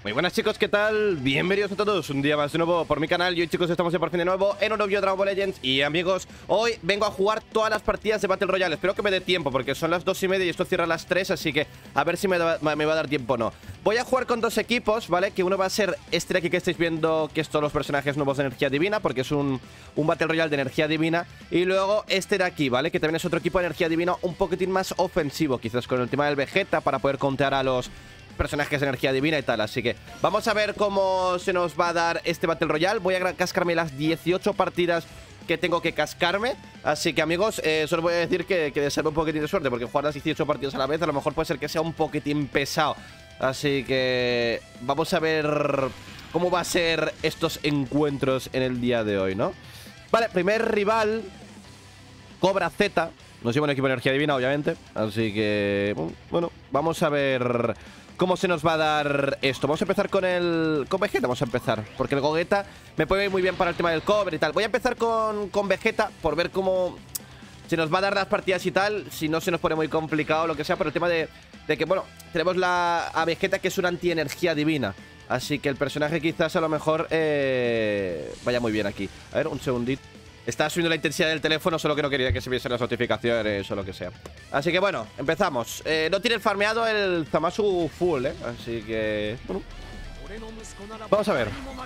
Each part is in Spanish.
Muy buenas chicos, ¿qué tal? Bienvenidos a todos un día más de nuevo por mi canal. Y hoy chicos estamos ya por fin de nuevo en un nuevo vídeo de Dragon Ball Legends. Y amigos, hoy vengo a jugar todas las partidas de Battle Royale. Espero que me dé tiempo porque son las 2:30 y esto cierra a las 3. Así que a ver si me va a dar tiempo o no. Voy a jugar con dos equipos, ¿vale? Que uno va a ser este de aquí que estáis viendo, que es todos los personajes nuevos de energía divina, porque es un Battle Royale de energía divina. Y luego este de aquí, ¿vale? Que también es otro equipo de energía divina un poquitín más ofensivo, quizás con el tema del Vegeta, para poder contear a los personajes de energía divina y tal. Así que vamos a ver cómo se nos va a dar este Battle Royale. Voy a cascarme las 18 partidas que tengo que cascarme. Así que amigos, solo voy a decir que desearme un poquitín de suerte, porque jugar las 18 partidas a la vez a lo mejor puede ser que sea un poquitín pesado. Así que vamos a ver cómo va a ser estos encuentros en el día de hoy, ¿no? Vale, primer rival, Cobra Z. Nos lleva un equipo de energía divina, obviamente. Así que, bueno, vamos a ver cómo se nos va a dar esto. Vamos a empezar con Vegeta, vamos a empezar, porque el Gogeta me puede ir muy bien para el tema del cover y tal. Voy a empezar con Vegeta por ver cómo se nos va a dar las partidas y tal, si no se nos pone muy complicado o lo que sea, por el tema de que, bueno, tenemos a Vegeta, que es una anti-energía divina. Así que el personaje quizás a lo mejor vaya muy bien aquí. A ver, un segundito. Estaba subiendo la intensidad del teléfono, solo que no quería que se viesen las notificaciones o lo que sea. Así que bueno, empezamos. No tiene farmeado el Zamasu full, así que, bueno, vamos a ver. ¿Va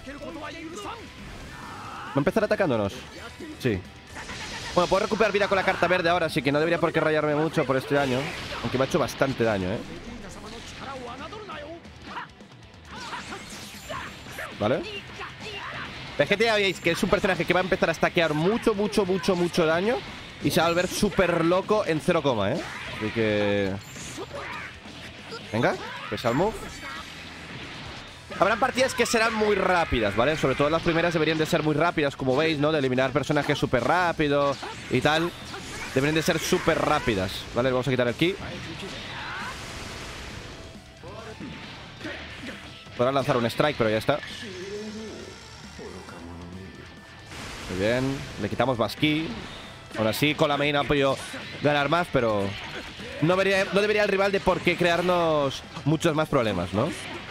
a empezar atacándonos? Sí. Bueno, puedo recuperar vida con la carta verde ahora, así que no debería por qué rayarme mucho por este daño. Aunque me ha hecho bastante daño, Vale. Vegeta ya veis que es un personaje que va a empezar a stackear mucho daño y se va a volver súper loco en 0, Así que... venga, special move. Habrán partidas que serán muy rápidas, ¿vale? Sobre todo las primeras deberían de ser muy rápidas, como veis, ¿no? De eliminar personajes súper rápido y tal. Deberían de ser súper rápidas, ¿vale? Vamos a quitar el ki. Podrá lanzar un strike, pero ya está. Muy bien, le quitamos más ki. Aún así, con la main ha podido ganar más, pero no debería el rival de por qué crearnos muchos más problemas, ¿no?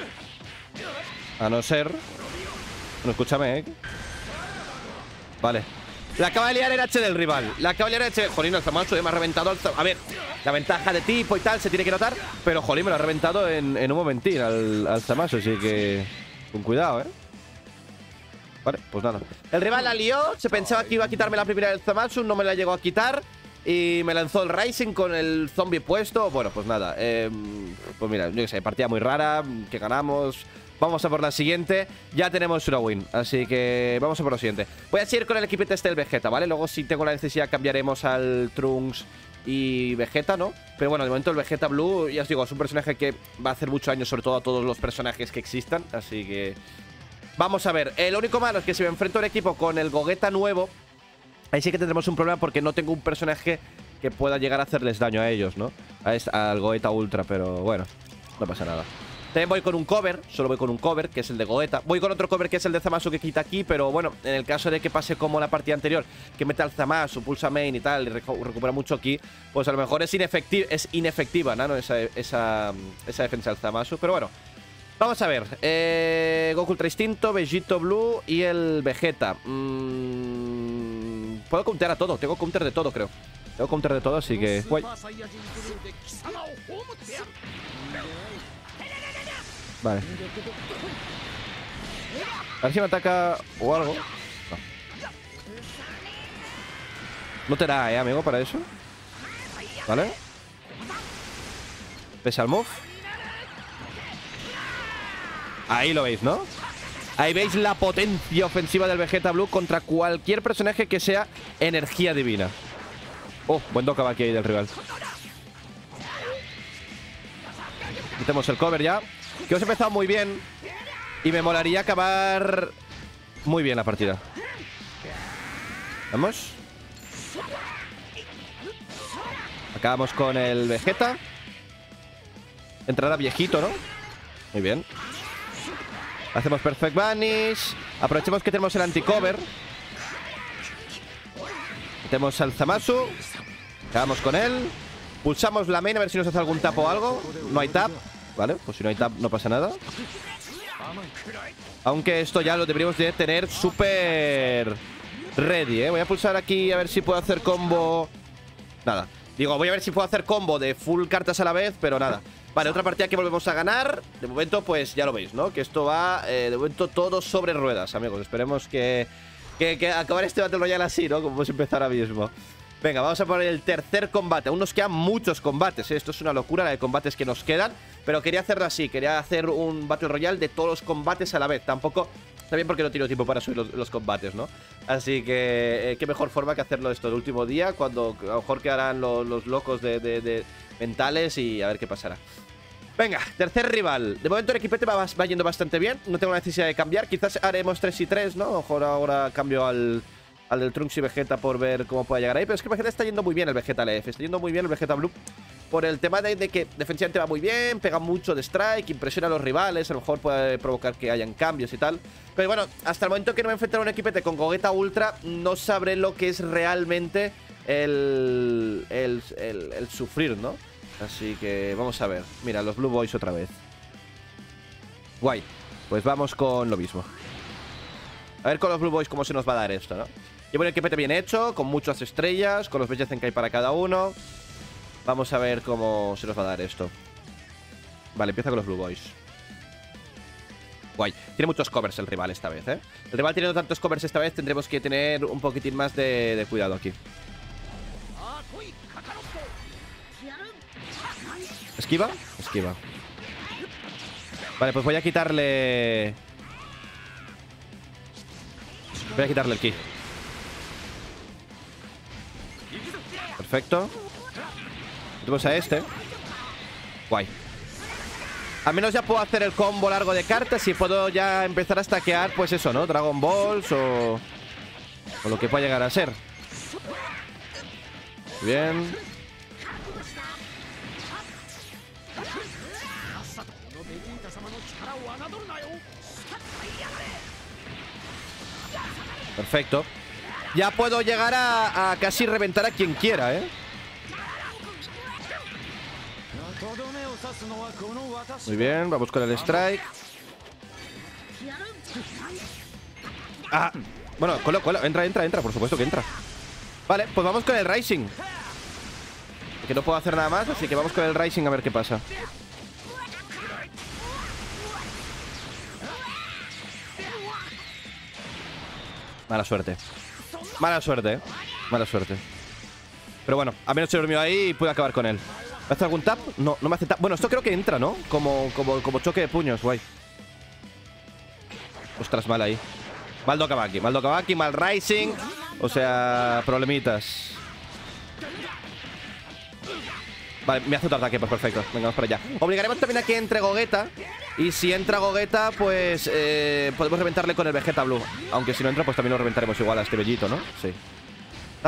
A no ser... bueno, escúchame, Vale. La acaba de liar el H del rival. La acaba de liar el H... jolín, el Zamasu me ha reventado a ver, la ventaja de tipo y tal se tiene que notar, pero jolín, me lo ha reventado en un momentín al Zamasu, así que... con cuidado, Vale, pues nada. El rival la lió, se pensaba que iba a quitarme la primera del Zamasu, no me la llegó a quitar y me lanzó el Rising con el zombie puesto. Bueno, pues nada, pues mira, yo qué sé, partida muy rara, que ganamos. Vamos a por la siguiente. Ya tenemos una win, así que vamos a por lo siguiente. Voy a seguir con el equipete este del Vegeta, ¿vale? Luego si tengo la necesidad cambiaremos al Trunks y Vegeta, ¿no? Pero bueno, de momento el Vegeta Blue, ya os digo, es un personaje que va a hacer mucho daño, sobre todo a todos los personajes que existan, así que... vamos a ver, lo único malo es que si me enfrento a un equipo con el Gogeta nuevo, ahí sí que tendremos un problema porque no tengo un personaje que pueda llegar a hacerles daño a ellos, ¿no? Al Gogeta Ultra, pero bueno, no pasa nada. También voy con un cover, solo voy con un cover, que es el de Gogeta. Voy con otro cover que es el de Zamasu que quita aquí, pero bueno, en el caso de que pase como la partida anterior, que meta al Zamasu, pulsa main y tal, y recupera mucho aquí, pues a lo mejor es inefectiva, ¿no? Esa defensa del Zamasu, pero bueno. Vamos a ver, Goku Ultra Instinto, Vegito Blue y el Vegeta. Puedo countear a todo, tengo counter de todo, creo. Tengo counter de todo, así que... guay. Vale. A ver si me ataca o algo. No. No te da, amigo, para eso. Vale. Special move. Ahí lo veis, ¿no? Ahí veis la potencia ofensiva del Vegeta Blue contra cualquier personaje que sea energía divina. Oh, buen Dokkan aquí del rival. Metemos el cover ya. Que hemos empezado muy bien y me molaría acabar muy bien la partida. Vamos. Acabamos con el Vegeta. Entrará viejito, ¿no? Muy bien. Hacemos Perfect Vanish. Aprovechemos que tenemos el anti-cover. Metemos al Zamasu. Acabamos con él. Pulsamos la main a ver si nos hace algún tap o algo. No hay tap. Vale, pues si no hay tap no pasa nada. Aunque esto ya lo deberíamos de tener súper ready, ¿eh? Voy a pulsar aquí a ver si puedo hacer combo. Nada. Digo, voy a ver si puedo hacer combo de full cartas a la vez, pero nada. Vale, otra partida que volvemos a ganar. De momento, pues ya lo veis, ¿no? Que esto va, de momento, todo sobre ruedas, amigos. Esperemos que acabar este Battle Royale así, ¿no? Como hemos empezado ahora mismo. Venga, vamos a poner el tercer combate. Aún nos quedan muchos combates, ¿eh? Esto es una locura, la de combates que nos quedan. Pero quería hacerlo así. Quería hacer un Battle Royale de todos los combates a la vez. Tampoco... Está bien porque no tengo tiempo para subir los combates, ¿no? Así que qué mejor forma que hacerlo esto el último día, cuando a lo mejor quedarán los locos de mentales y a ver qué pasará. Venga, tercer rival. De momento el equipete va yendo bastante bien. No tengo la necesidad de cambiar. Quizás haremos 3 y 3, ¿no? A lo mejor ahora cambio al del Trunks y Vegeta por ver cómo puede llegar ahí. Pero es que Vegeta está yendo muy bien, el Vegeta LF. Está yendo muy bien el Vegeta Blue. Por el tema de que defensivamente va muy bien, pega mucho de strike, impresiona a los rivales, a lo mejor puede provocar que hayan cambios y tal. Pero bueno, hasta el momento que no me enfrenté a un equipete con Gogeta Ultra, no sabré lo que es realmente el sufrir, ¿no? Así que vamos a ver. Mira, los Blue Boys otra vez. Guay. Pues vamos con lo mismo. A ver con los Blue Boys cómo se nos va a dar esto, ¿no? Llevo un equipete bien hecho, con muchas estrellas, con los Vegeta Zenkai para cada uno. Vamos a ver cómo se nos va a dar esto. Vale, empieza con los Blue Boys. Guay. Tiene muchos covers el rival esta vez, ¿eh? El rival teniendo tantos covers esta vez, tendremos que tener un poquitín más de cuidado aquí. ¿Esquiva? Esquiva. Vale, pues voy a quitarle... Voy a quitarle el ki. Perfecto. Tenemos a este. Guay. Al menos ya puedo hacer el combo largo de cartas y puedo ya empezar a stackear, pues eso, ¿no? Dragon Balls o lo que pueda llegar a ser. Bien. Perfecto. Ya puedo llegar a casi reventar a quien quiera, ¿eh? Muy bien, vamos con el strike. Ah, bueno, entra, por supuesto que entra. Vale, pues vamos con el Rising. Que no puedo hacer nada más, así que vamos con el Rising a ver qué pasa. Mala suerte. Mala suerte, ¿eh? Mala suerte. Pero bueno, al menos se durmió ahí y pude acabar con él. ¿Me hace algún tap? No, no me hace tap. Bueno, esto creo que entra, ¿no? Como choque de puños, guay. Ostras, mal ahí. Mal Dokabaki, mal Rising. O sea, problemitas. Vale, me hace otro ataque, pues perfecto. Venga, vamos para allá. Obligaremos también a que entre Gogeta. Y si entra Gogeta, pues podemos reventarle con el Vegeta Blue. Aunque si no entra, pues también lo reventaremos igual a este bellito, ¿no? Sí. Tap.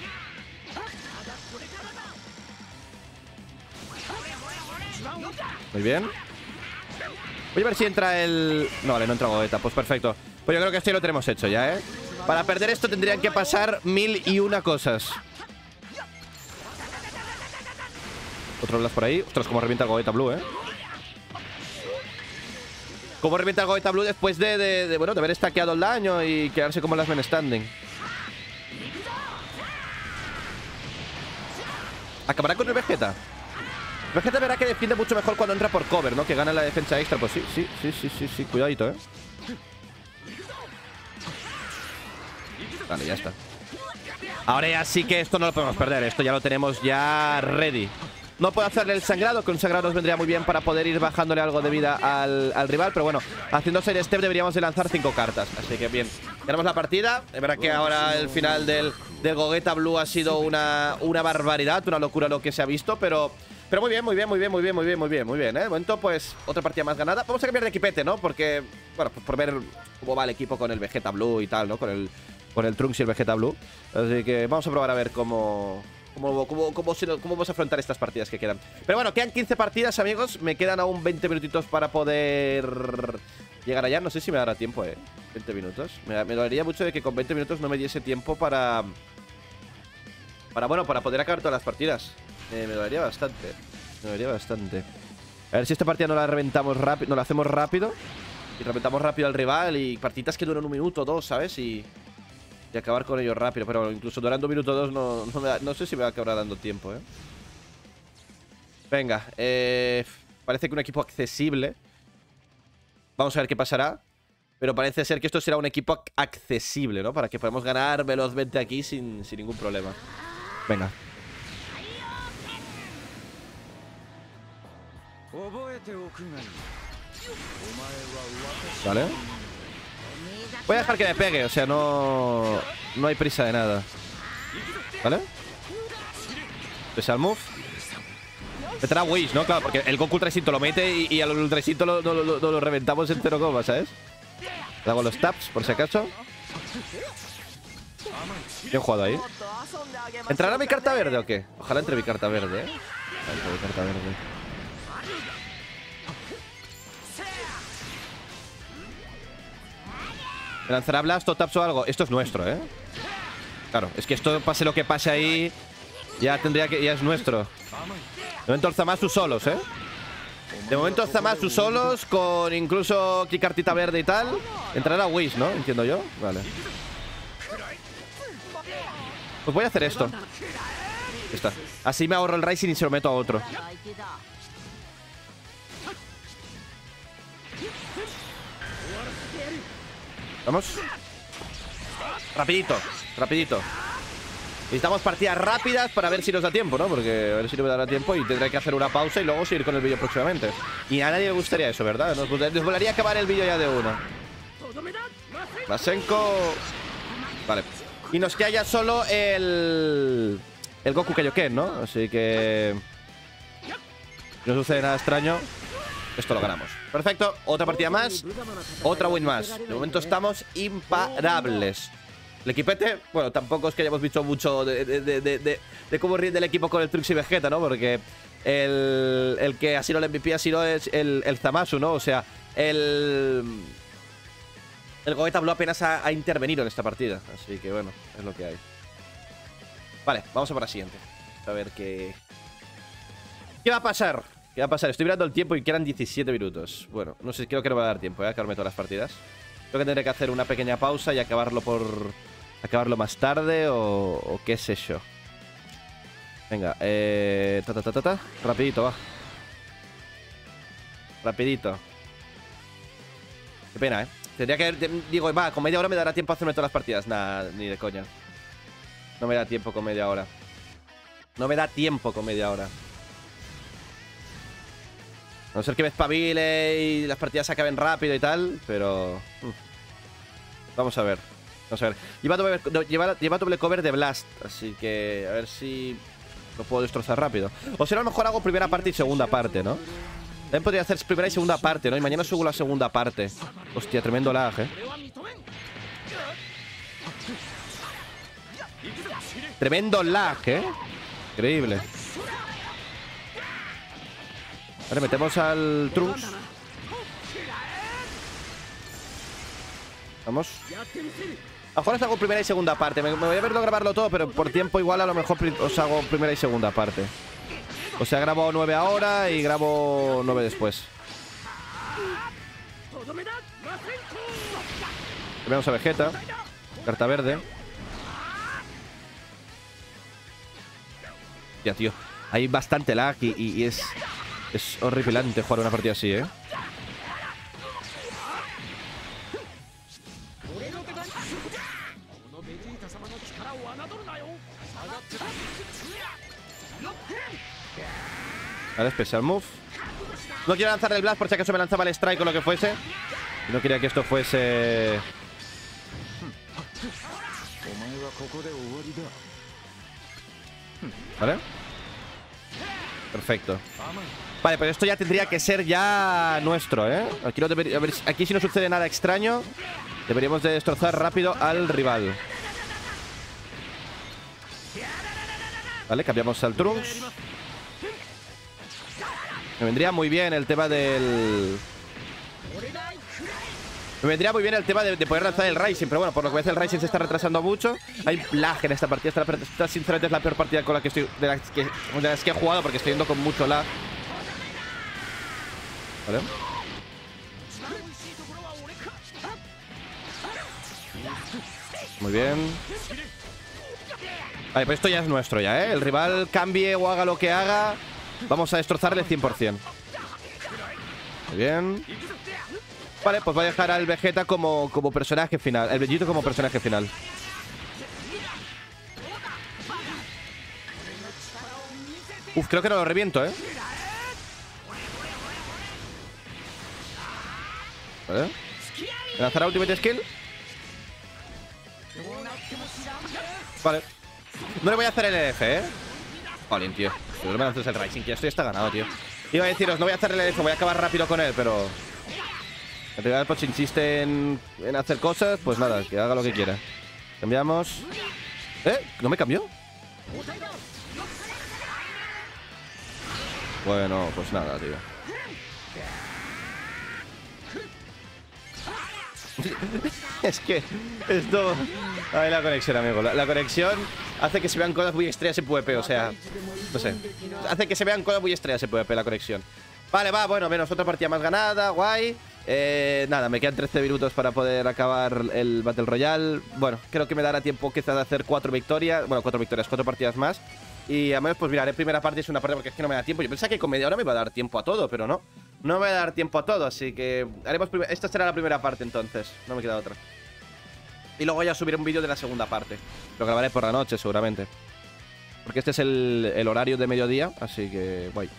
Muy bien. Voy a ver si entra el... No, vale, no entra Gogeta. Pues perfecto. Pues yo creo que esto ya lo tenemos hecho ya, ¿eh? Para perder esto tendrían que pasar 1001 cosas. Otro blast por ahí. Ostras, cómo revienta el Gogeta Blue, ¿eh? Cómo revienta el Gogeta Blue después de haber stackeado el daño y quedarse como Last Man Standing. ¿Acabará con el Vegeta? Vegeta verá que defiende mucho mejor cuando entra por cover, ¿no? Que gana la defensa extra. Pues sí. Cuidadito, ¿eh? Vale, ya está. Ahora ya sí que esto no lo podemos perder. Esto ya lo tenemos ya ready. No puedo hacerle el sangrado, que un sangrado nos vendría muy bien para poder ir bajándole algo de vida al rival. Pero bueno, haciendo side step deberíamos de lanzar 5 cartas. Así que bien, ganamos la partida. Es verdad que ahora el final del Gogeta Blue ha sido una barbaridad, una locura lo que se ha visto, pero muy bien, ¿eh? De momento, pues, otra partida más ganada. Vamos a cambiar de equipete, ¿no? Porque, bueno, pues por ver cómo va el equipo con el Vegeta Blue y tal, ¿no? Con el Trunks y el Vegeta Blue. Así que vamos a probar a ver cómo vamos a afrontar estas partidas que quedan. Pero bueno, quedan 15 partidas, amigos. Me quedan aún 20 minutitos para poder llegar allá. No sé si me dará tiempo, 20 minutos. Me dolería mucho de que con 20 minutos no me diese tiempo para poder acabar todas las partidas. Me dolería bastante. A ver si esta partida no la reventamos rápido. No la hacemos rápido. Y reventamos rápido al rival y partidas que duran 1 minuto o 2, ¿sabes? Y acabar con ellos rápido. Pero incluso durando 1 minuto o 2 no sé si me va a acabar dando tiempo, ¿eh? Venga, parece que un equipo accesible. Vamos a ver qué pasará. Pero parece ser que esto será un equipo accesible, ¿no? Para que podamos ganar velozmente aquí sin ningún problema. Venga. Vale. Voy a dejar que me pegue, o sea, no hay prisa de nada. ¿Vale? Special move. Meterá Wish, ¿no? Claro, porque el Goku Ultra Instinto lo mete y al Ultra Instinto lo reventamos en 0, ¿sabes? Le hago los taps, por si acaso. Bien jugado ahí. ¿Entrará mi carta verde o qué? Ojalá entre mi carta verde, ¿eh? Entre mi carta verde. ¿Me lanzará Blast o Taps o algo? Esto es nuestro, ¿eh? Claro, es que esto, pase lo que pase ahí, ya es nuestro. De momento el Zamasu solos, ¿eh? De momento el Zamasu solos, con incluso aquí cartita verde y tal. Entrará Wish, ¿no? Entiendo yo. Vale. Pues voy a hacer esto. Ya está. Así me ahorro el Rising y se lo meto a otro. Vamos. Rapidito, rapidito. Necesitamos partidas rápidas para ver si nos da tiempo, ¿no? Porque a ver si no me dará tiempo y tendré que hacer una pausa y luego seguir con el vídeo próximamente. Y a nadie le gustaría eso, ¿verdad? Nos volaría acabar el vídeo ya de una. Masenko. Vale. Y nos queda ya solo el Goku Kaioken, ¿no? Así que no sucede nada extraño. Esto lo ganamos. Perfecto, otra partida más. Otra win más. De momento estamos imparables. El equipete, bueno, tampoco es que hayamos visto mucho de cómo rinde el equipo con el Trunks y Vegeta, ¿no? Porque el que ha sido el MVP ha sido el Zamasu, ¿no? O sea, el Gogeta Blue apenas ha intervenido en esta partida. Así que bueno, es lo que hay. Vale, vamos a por la siguiente. A ver qué va a pasar. ¿Qué va a pasar? Estoy mirando el tiempo y quedan 17 minutos. Bueno, no sé, creo que no va a dar tiempo, ¿eh? A acabarme todas las partidas. Creo que tendré que hacer una pequeña pausa y acabarlo más tarde o qué sé yo. Venga, rapidito, va. Rapidito. Qué pena, ¿eh? Tendría que... Digo, va, con media hora me dará tiempo a hacerme todas las partidas. Nah, ni de coña. No me da tiempo con media hora. No me da tiempo con media hora. A no ser que me espabile y las partidas se acaben rápido y tal, pero... Vamos a ver. Vamos a ver. Lleva doble cover de Blast, así que a ver si lo puedo destrozar rápido. O si no, a lo mejor hago primera parte y segunda parte, ¿no? También podría hacer primera y segunda parte, ¿no? Y mañana subo la segunda parte. Hostia, tremendo lag, ¿eh? Tremendo lag, ¿eh? Increíble. Vale, metemos al Trunks. Vamos. A lo mejor os hago primera y segunda parte. Me voy a verlo grabarlo todo, pero por tiempo igual a lo mejor os hago primera y segunda parte. O sea, grabo 9 ahora y grabo 9 después. Vemos a Vegeta. Carta verde. Ya, tío. Hay bastante lag y es horripilante jugar una partida así, ¿eh? Vale, special move. No quiero lanzar el blast por si acaso me lanzaba el strike o lo que fuese. No quería que esto fuese... Vale. Perfecto. Vale, pero esto ya tendría que ser ya nuestro, ¿eh? Aquí, aquí si no sucede nada extraño, deberíamos de destrozar rápido al rival. Vale, cambiamos al Trunks. Me vendría muy bien el tema del... Me vendría muy bien el tema de poder lanzar el Rising. Pero bueno, por lo que parece el Rising se está retrasando mucho. Hay lag en esta partida. Esta sinceramente es la peor partida con la que estoy, de las que he jugado, porque estoy yendo con mucho lag. Vale. Muy bien. Vale, pues esto ya es nuestro ya, ¿eh? El rival cambie o haga lo que haga, vamos a destrozarle 100%. Muy bien. Vale, pues voy a dejar al Vegeta como personaje final. El Vegito como personaje final. Uf, creo que no lo reviento, ¿eh? Vale. Lanzará Ultimate Skill. Vale. No le voy a hacer el LF, ¿eh? Jolín, tío. No me lances el Rising, que ya esto ya está ganado, tío. Iba a deciros, no voy a hacer el LF, voy a acabar rápido con él, pero... En realidad, pues si insiste en hacer cosas, pues nada, que haga lo que quiera. Cambiamos. ¿No me cambió? Bueno, pues nada, tío. Es que esto... Ahí la conexión, amigo. La conexión hace que se vean cosas muy estrellas en PvP, o sea... No sé. Hace que se vean cosas muy estrellas en PvP la conexión. Vale, va, bueno, menos otra partida más ganada, guay. Nada, me quedan 13 minutos para poder acabar el Battle Royale. Bueno, creo que me dará tiempo quizás de hacer 4 victorias. Bueno, 4 victorias, 4 partidas más. Y a menos, pues miraré primera parte y es una parte porque es que no me da tiempo. Yo pensaba que con media hora me iba a dar tiempo a todo, pero no. No me va a dar tiempo a todo, así que haremos esta será la primera parte entonces. No me queda otra. Y luego ya subiré un vídeo de la segunda parte. Lo grabaré por la noche seguramente. Porque este es el horario de mediodía, así que guay.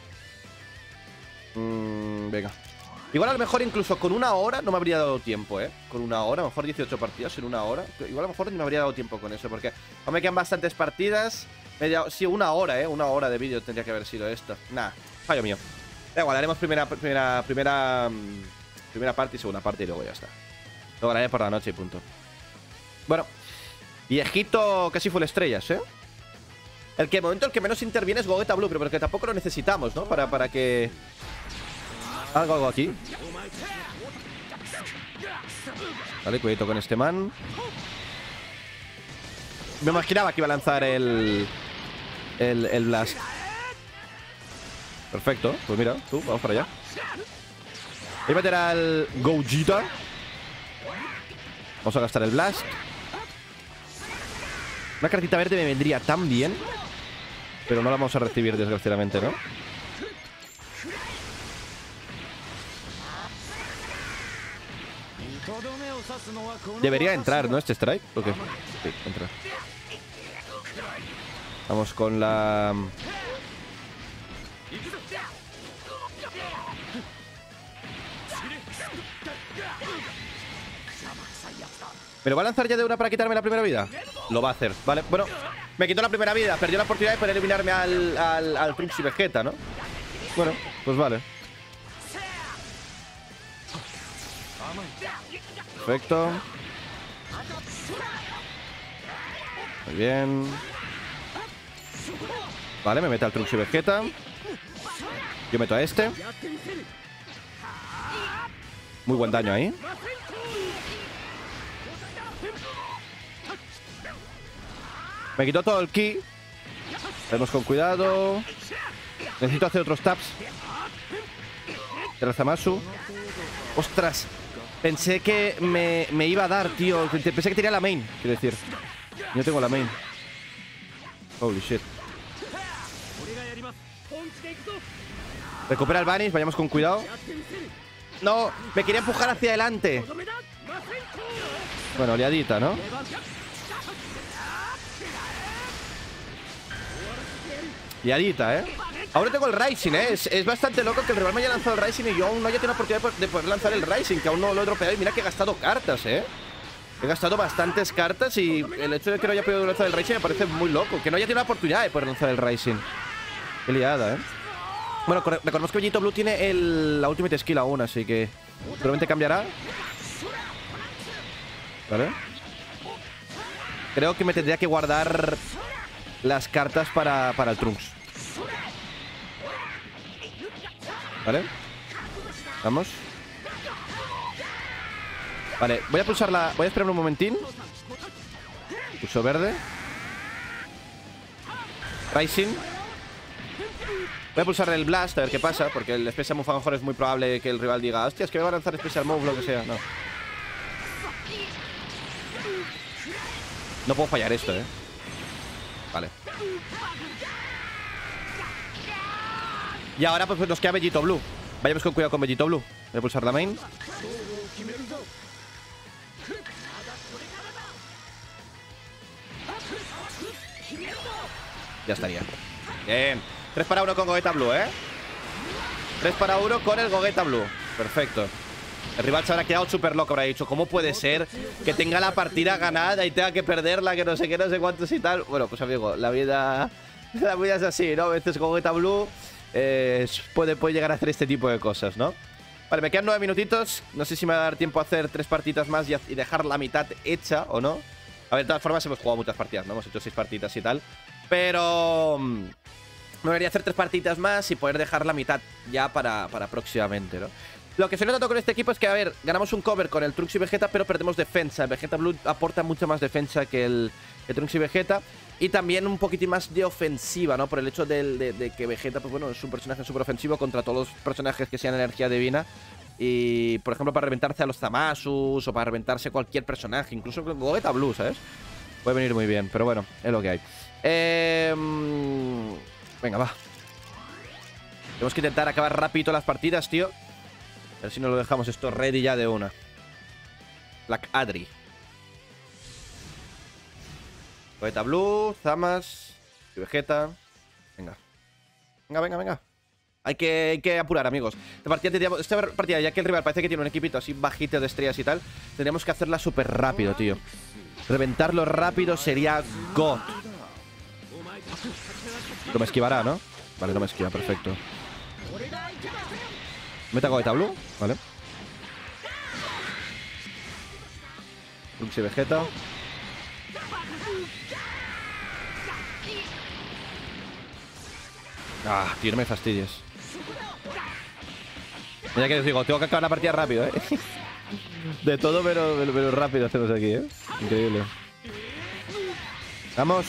Venga. Igual a lo mejor incluso con una hora no me habría dado tiempo, ¿eh? Con una hora, a lo mejor 18 partidas en una hora. Igual a lo mejor no me habría dado tiempo con eso, porque aún me quedan bastantes partidas. Sí, una hora, ¿eh? Una hora de vídeo tendría que haber sido esto. Nah, fallo mío. Da igual, haremos primera parte y segunda parte y luego ya está. Lo haré por la noche y punto. Bueno, viejito casi full estrellas, ¿eh? El momento el que menos interviene es Gogeta Blue, pero porque tampoco lo necesitamos, ¿no? Para que... Algo aquí. Vale, cuidado con este man. Me imaginaba que iba a lanzar el Blast. Perfecto, pues mira, tú, vamos para allá. Voy a meter al Gogeta. Vamos a gastar el Blast. Una cartita verde me vendría tan bien, pero no la vamos a recibir, desgraciadamente, ¿no? Debería entrar, ¿no? Este strike. Ok, sí, entra. Vamos con la... ¿Me lo va a lanzar ya de una para quitarme la primera vida? Lo va a hacer, vale, bueno. Me quitó la primera vida, perdió la oportunidad de poder eliminarme al Trunks y Vegeta, ¿no? Bueno, pues vale. Perfecto. Muy bien. Vale, me mete al Trunks y Vegeta. Yo meto a este. Muy buen daño ahí. Me quitó todo el ki. Vamos con cuidado. Necesito hacer otros taps. De Zamasu. Ostras. Pensé que me iba a dar, tío. Pensé que tenía la main, quiero decir. Yo tengo la main. Holy shit. Recupera el Vanish, vayamos con cuidado. No, me quería empujar hacia adelante. Bueno, liadita, ¿no? Liadita, ¿eh? Ahora tengo el Rising, ¿eh? Es bastante loco que el rival me haya lanzado el Rising y yo aún no haya tenido la oportunidad de poder lanzar el Rising, que aún no lo he dropeado. Y mira que he gastado cartas, ¿eh? He gastado bastantes cartas y el hecho de que no haya podido lanzar el Rising me parece muy loco. Que no haya tenido la oportunidad de poder lanzar el Rising. Qué liada, ¿eh? Bueno, recordemos que Vegito Blue tiene la Ultimate Skill aún, así que seguramente cambiará. Vale. Creo que me tendría que guardar las cartas para el Trunks. Vale. Vamos. Vale, voy a pulsarla. Voy a esperar un momentín. Pulso verde. Rising. Voy a pulsar el Blast a ver qué pasa, porque el Special Move a lo mejor es muy probable que el rival diga: hostia, es que me va a lanzar Special Move, lo que sea. No. No puedo fallar esto, Vale. Y ahora pues nos queda Vegito Blue. Vayamos con cuidado con Vegito Blue. Voy a pulsar la main. Ya estaría. Bien. 3 para 1 con Gogeta Blue, 3 para 1 con el Gogeta Blue. Perfecto. El rival se habrá quedado súper loco. Habrá dicho, ¿cómo puede ser que tenga la partida ganada y tenga que perderla, que no sé qué, no sé cuántos y tal? Bueno, pues amigo, la vida es así, ¿no? A veces Gogeta Blue puede llegar a hacer este tipo de cosas, ¿no? Vale, me quedan 9 minutitos. No sé si me va a dar tiempo a hacer 3 partidas más y dejar la mitad hecha o no. A ver, de todas formas hemos jugado muchas partidas, ¿no? Hemos hecho 6 partidas y tal. Pero me debería hacer 3 partidas más y poder dejar la mitad ya para próximamente, ¿no? Lo que se nota con este equipo es que, a ver, ganamos un cover con el Trunks y Vegeta, pero perdemos defensa. El Vegeta Blue aporta mucha más defensa que el Trunks y Vegeta. Y también un poquitín más de ofensiva, ¿no? Por el hecho de que Vegeta, pues bueno, es un personaje súper ofensivo contra todos los personajes que sean energía divina. Y, por ejemplo, para reventarse a los Zamasus o para reventarse cualquier personaje, incluso con Gogeta Blue, ¿sabes? Puede venir muy bien, pero bueno, es lo que hay. Venga, va. Tenemos que intentar acabar rápido las partidas, tío. A ver si no lo dejamos esto ready ya de una. Black Adri. Gogeta Blue, Zamas y Vegeta. Venga. Venga. Hay que apurar, amigos. Esta partida, ya que el rival parece que tiene un equipito así bajito de estrellas y tal, tendríamos que hacerla súper rápido, tío. Reventarlo rápido sería God. No me esquivará, ¿no? Vale, no me esquiva, perfecto. Meta Gogeta Blue, vale. Trunks y Vegeta. Ah, tío, no me fastidies. Mira que os digo, tengo que acabar la partida rápido, De todo, pero rápido hacemos aquí, Increíble. Vamos.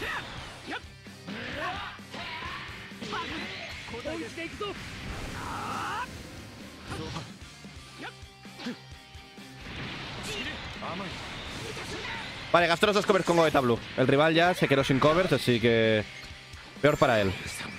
Vale, gastó los 2 covers con Gogeta Blue. El rival ya se quedó sin covers, así que peor para él.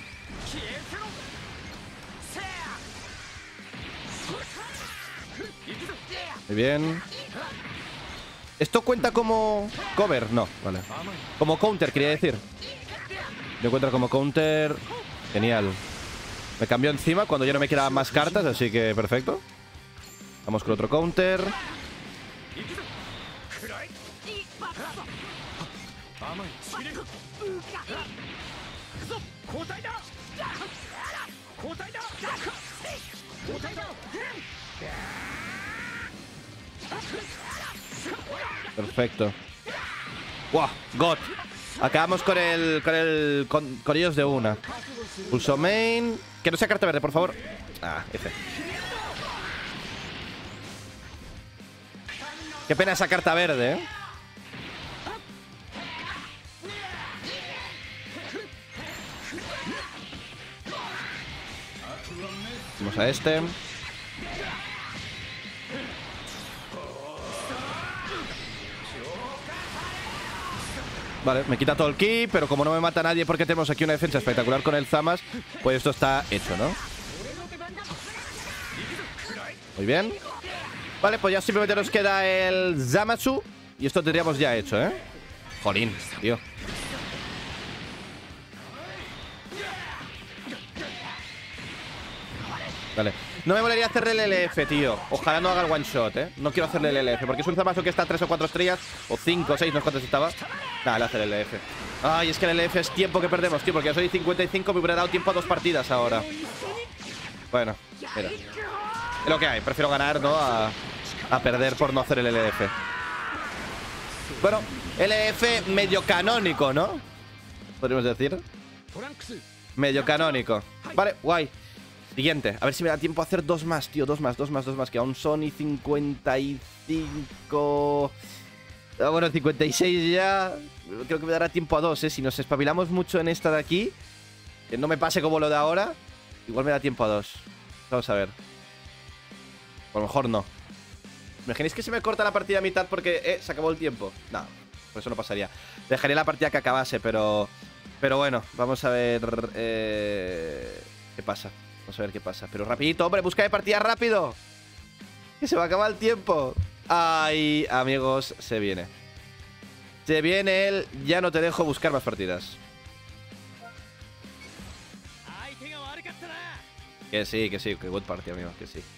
Muy bien. ¿Esto cuenta como cover? No, vale. Como counter, quería decir. Lo encuentro como counter. Genial. Me cambió encima cuando ya no me quedaban más cartas, así que perfecto. Vamos con otro counter. Perfecto. ¡Wow! God. Acabamos con ellos de una. Pulso main. Que no sea carta verde, por favor. Ah, F. Qué pena esa carta verde, Vamos a este. Vale, me quita todo el ki, pero como no me mata nadie porque tenemos aquí una defensa espectacular con el Zamas, pues esto está hecho, ¿no? Muy bien. Vale, pues ya simplemente nos queda el Zamasu y esto tendríamos ya hecho, Jolín, tío. Vale. No me molaría hacerle el LF, tío. Ojalá no haga el one shot, No quiero hacerle el LF, porque es un Zamasu que está a 3 o 4 estrellas, o 5 o 6, no sé cuántas estaba. Nada, le hace el LF. Ay, es que el LF es tiempo que perdemos, tío, porque yo soy 55, me hubiera dado tiempo a 2 partidas ahora. Bueno, mira. Es lo que hay, prefiero ganar, ¿no? A perder por no hacer el LF. Bueno, LF medio canónico, ¿no? Podríamos decir. Medio canónico. Vale, guay. Siguiente, a ver si me da tiempo a hacer 2 más, tío. 2 más, que aún son y 55... bueno, 56 ya. Creo que me dará tiempo a 2, Si nos espabilamos mucho en esta de aquí, que no me pase como lo de ahora, igual me da tiempo a 2. Vamos a ver. O a lo mejor no. ¿Imagináis que se me corta la partida a mitad porque se acabó el tiempo? No, por eso no pasaría. Dejaría la partida que acabase, pero bueno, vamos a ver qué pasa. Vamos a ver qué pasa. Pero rapidito, hombre, busca de partida rápido. Que se va a acabar el tiempo. Ay, amigos, se viene. Se viene el ya no te dejo buscar más partidas. Que sí, que good party, amigos, que sí.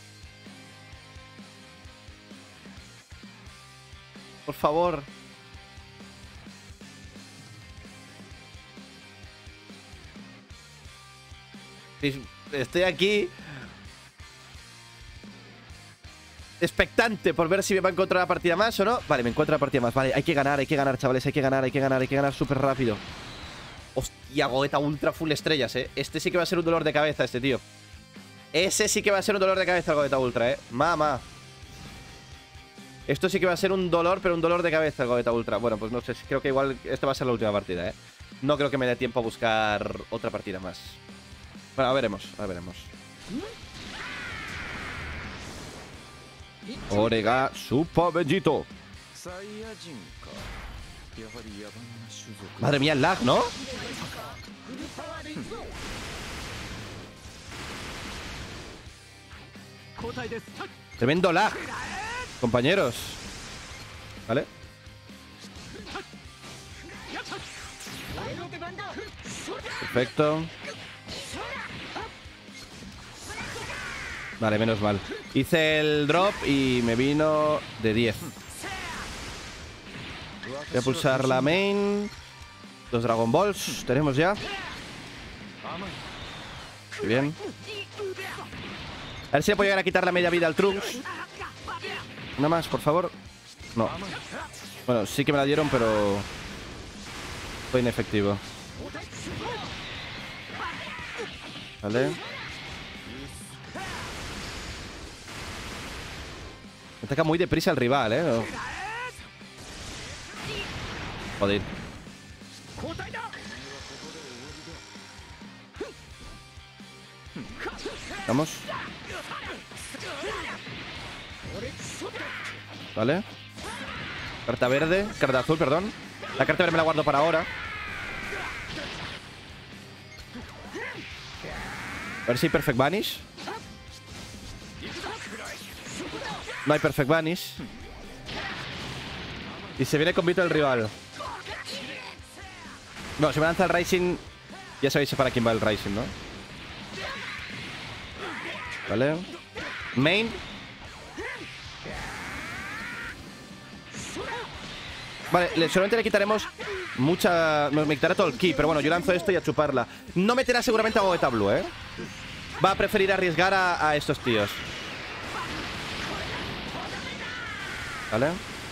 Por favor. Estoy aquí expectante por ver si me va a encontrar la partida más o no. Vale, me encuentra la partida más. Vale, hay que ganar, chavales. Hay que ganar súper rápido. Hostia, Gogeta Ultra full estrellas, Este sí que va a ser un dolor de cabeza, este tío. Ese sí que va a ser un dolor de cabeza el Gogeta Ultra, Mamá. Esto sí que va a ser un dolor, pero un dolor de cabeza el Gogeta Ultra. Bueno, pues no sé, creo que igual esta va a ser la última partida, No creo que me dé tiempo a buscar otra partida más. Bueno, veremos. Orega Super Vegito. Madre mía, el lag, ¿no? Tremendo lag, compañeros. ¿Vale? Perfecto. Vale, menos mal. Hice el drop y me vino de 10. Voy a pulsar la main. Los Dragon Balls tenemos ya. Muy bien. A ver si le puedo llegar a quitar la media vida al Trunks. Una más, por favor. No. Bueno, sí que me la dieron, pero fue inefectivo. Vale. Me ataca muy deprisa el rival, Joder. Vamos. Vale. Carta verde. Carta azul, perdón. La carta verde me la guardo para ahora. A ver si hay Perfect Vanish. No hay Perfect Vanish. Y se viene con Vito el rival. No, si me lanza el Rising. Ya sabéis para quién va el Rising, ¿no? Vale. Main. Vale, solamente le quitaremos mucha... Me quitará todo el ki, pero bueno, yo lanzo esto y a chuparla. No meterá seguramente a Gogeta Blue, Va a preferir arriesgar a estos tíos. Vale.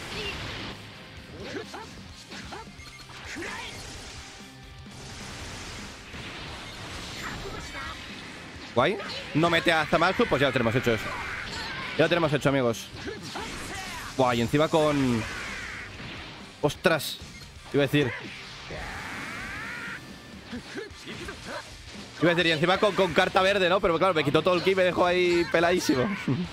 Guay. No mete a Zamasu, pues ya lo tenemos hecho eso. Ya lo tenemos hecho, amigos. Guay, y encima con... ¡Ostras! Iba a decir... y encima con carta verde, ¿no? Pero claro, me quitó todo el ki y me dejó ahí peladísimo.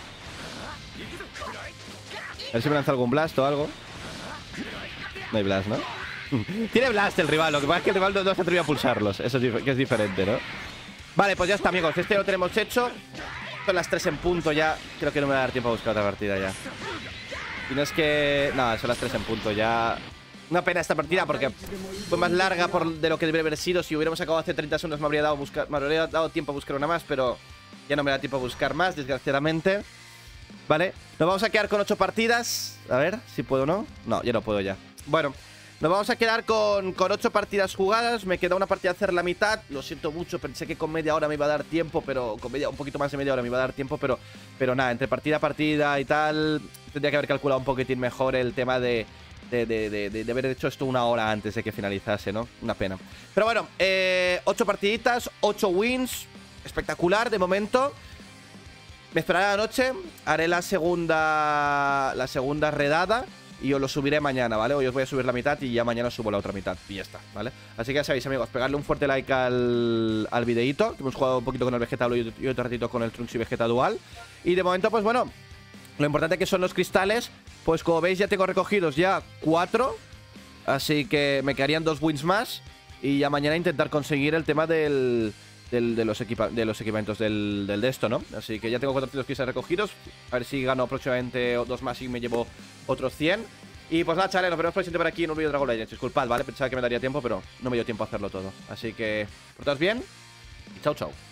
A ver si me lanza algún blast o algo. No hay blast, ¿no? Tiene blast el rival, lo que pasa es que el rival no se atrevió a pulsarlos. Eso es que es diferente, ¿no? Vale, pues ya está, amigos. Este lo tenemos hecho. Son las 3 en punto ya. Creo que no me va a dar tiempo a buscar otra partida ya. Y no es que... No, son las 3 en punto ya. Una pena esta partida porque fue más larga de lo que debería haber sido. Si hubiéramos acabado hace 30 segundos me habría dado tiempo a buscar una más, pero ya no me da tiempo a buscar más, desgraciadamente. Vale, nos vamos a quedar con 8 partidas. A ver si puedo o no. No, ya no puedo ya. Bueno, nos vamos a quedar con 8 partidas jugadas. Me queda una partida a hacer la mitad. Lo siento mucho, pensé que con media hora me iba a dar tiempo, pero con un poquito más de media hora me iba a dar tiempo, pero nada, entre partida a partida y tal, tendría que haber calculado un poquitín mejor el tema de haber hecho esto una hora antes de que finalizase, ¿no? Una pena. Pero bueno, 8 partiditas, 8 wins. Espectacular de momento. Me esperaré a la noche. Haré la segunda redada y os lo subiré mañana, ¿vale? Hoy os voy a subir la mitad y ya mañana os subo la otra mitad. Y ya está, ¿vale? Así que ya sabéis, amigos, pegarle un fuerte like al videíto, que hemos jugado un poquito con el Vegeta Blue y otro ratito con el Trunks y Vegeta Dual. Y de momento, pues bueno, lo importante que son los cristales. Pues como veis ya tengo recogidos ya 4. Así que me quedarían 2 wins más. Y ya mañana intentar conseguir el tema de los equipamientos de esto, ¿no? Así que ya tengo 415 recogidos. A ver si gano próximamente 2 más y me llevo otros 100. Y pues nada, chavales, nos veremos por aquí en un vídeo de Dragon Legends. Disculpad, ¿vale? Pensaba que me daría tiempo, pero no me dio tiempo a hacerlo todo. Así que, portaos bien y chao, chao.